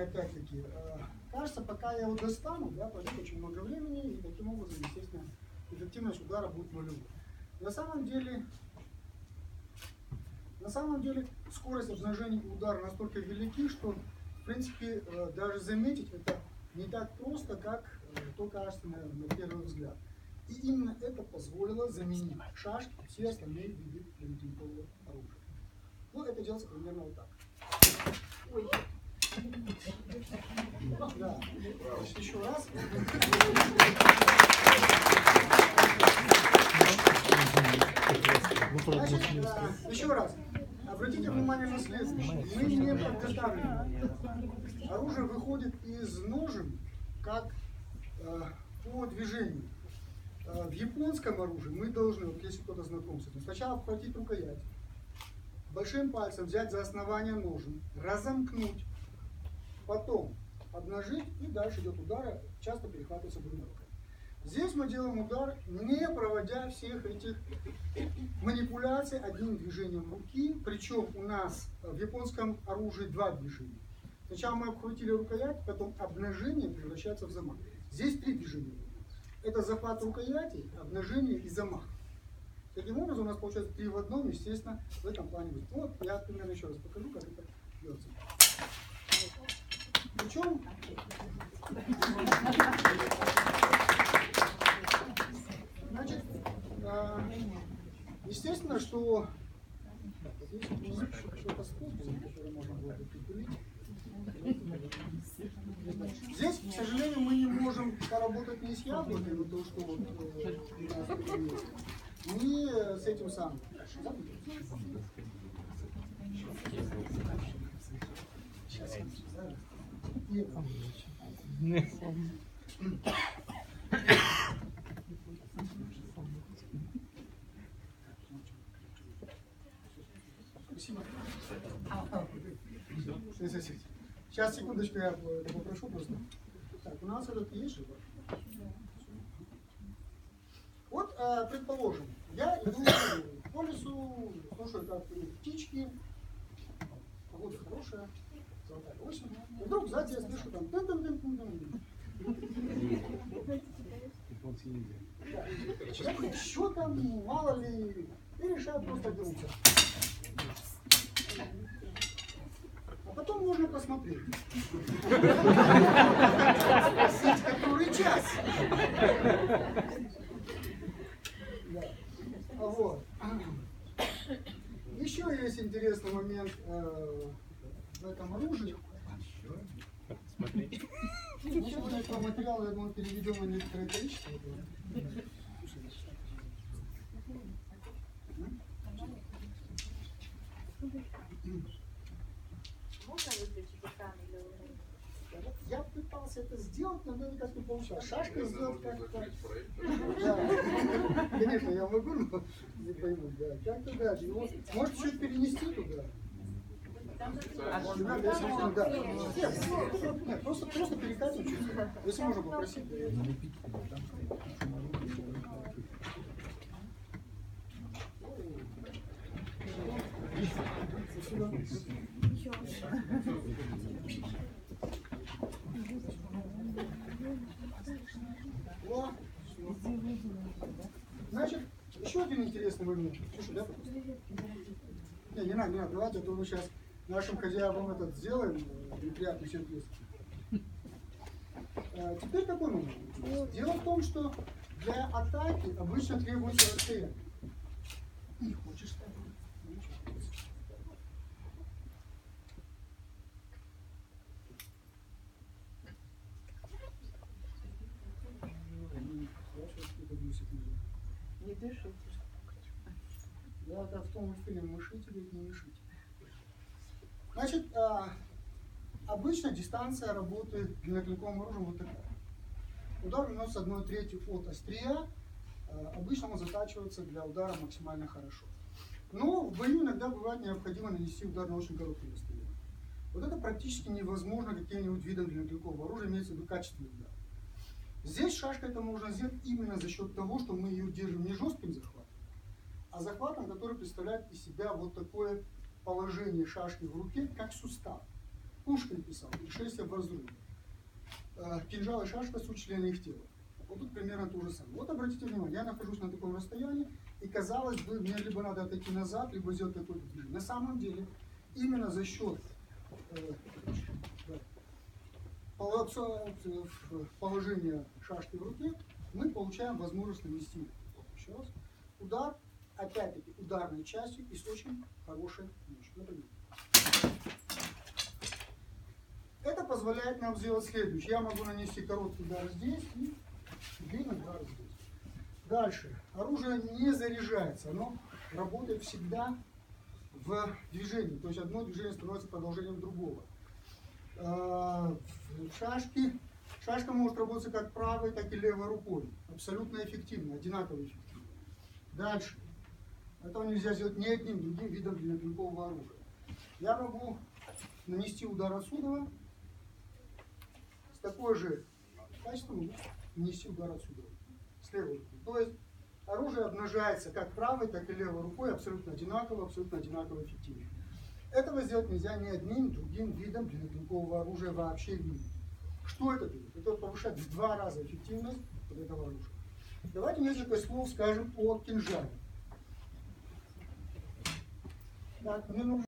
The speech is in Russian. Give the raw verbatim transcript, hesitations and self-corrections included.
опять-таки, э, кажется, пока я его достану, да, пройдет очень много времени, и таким образом, естественно, эффективность удара будет нулевой. На самом деле, на самом деле, скорость обнажения удара настолько велики, что, в принципе, э, даже заметить это не так просто, как э, то кажется на, на первый взгляд. И именно это позволило заменить шашки и все остальные виды длинноклинкового оружия. Ну, это делается примерно вот так. Ой. Да. Еще раз. Значит, а, еще раз. Обратите внимание на следующее. Мы не подготавливаем. Оружие выходит из ножен как э, по движению. Э, в японском оружии мы должны, вот если кто-то знаком с этим, сначала обхватить рукоять, большим пальцем взять за основание ножен, разомкнуть, потом обнажить, и дальше идет удар, часто перехватывается другой рукой. Здесь мы делаем удар, не проводя всех этих манипуляций одним движением руки, причем у нас в японском оружии два движения. Сначала мы обхватили рукоять, потом обнажение превращается в замах. Здесь три движения. Это захват рукояти, обнажение и замах. Таким образом у нас получается три в одном, естественно, в этом плане будет. Вот, я примерно еще раз покажу, как это делается. Причем, значит, естественно, что здесь что-то способом, который можно было бы прикрепить. Здесь, к сожалению, мы не можем поработать ни с яблокой, вот то, что вот, э, у нас тут есть, ни с этим самым. Сейчас я Спасибо. Сейчас, секундочку, я попрошу просто. Так, у нас этот есть живот. Вот, э, предположим, я иду по лесу, слушаю, как птички, погода хорошая, золотая осень, и вдруг сзади я слышу там тын тын тын тын тын. Я говорю, что там, мало ли, и решаю просто вернуться. А потом можно посмотреть. Спросить, который час. Вот. Еще есть интересный момент э, в этом оружии. Сегодня этого материала, я думаю, переведем на некоторое количество. Можно выключить экран или уже? Я пытался это сделать, но у меня никак не получалось. Шашкой сделать как-то. Да. Конечно, я могу, но не пойму. Да. Как-то да. Его может чуть перенести туда. Не надо, если можно, да. Нет, нет, просто, просто перекатывать чуть. Если можно попросить, да. Спасибо. О, значит, еще один интересный момент. Слушай, да, не, не надо, не надо, давайте, а то мы сейчас нашим хозяевам этот сделаем неприятный сюрприз. А, теперь такой момент. Дело в том, что для атаки обычно требуется расстояние. И хочешь так? Не дышите. Да, да, в том фильме мышите или не мышите. Значит, а, обычно дистанция работы длинноклинковым оружием вот такая. Удар наносится одной третью от острия. А, обычно он затачивается для удара максимально хорошо. Но в бою иногда бывает необходимо нанести удар на очень короткое расстояние. Вот это практически невозможно каким-нибудь видом длинноклинкового оружия, имеется в виду качественный удар. Здесь шашка это можно сделать именно за счет того, что мы ее держим не жестким захватом, а захватом, который представляет из себя вот такое положение шашки в руке, как сустав. Пушкин писал «Пришествие в разрубе». Э, кинжал и шашка – суть члена их тела. Вот тут примерно то же самое. Вот обратите внимание, я нахожусь на таком расстоянии, и казалось бы, мне либо надо отойти назад, либо сделать какое-то движение. На самом деле, именно за счет э, да, положения шашки в руке мы получаем возможность нанести еще раз, удар, опять-таки ударной частью и с очень хорошей мощью. Например. Это позволяет нам сделать следующее. Я могу нанести короткий удар здесь и длинный удар здесь. Дальше. Оружие не заряжается, оно работает всегда в движении. То есть одно движение становится продолжением другого. В шашке, шашка может работать как правой, так и левой рукой. Абсолютно эффективно, одинаково эффективно. Дальше. Этого нельзя сделать ни одним другим видом длинноклинкового оружия. Я могу нанести удар отсюда, с такой же качеством нанести удар отсюда, с левой руки. То есть оружие обнажается как правой, так и левой рукой абсолютно одинаково, абсолютно одинаково эффективно. Этого сделать нельзя ни одним другим видом длинноклинкового оружия вообще в мире. Что это дает? Это повышает в два раза эффективность вот этого оружия. Давайте несколько слов скажем о кинжале. Так, мне нужно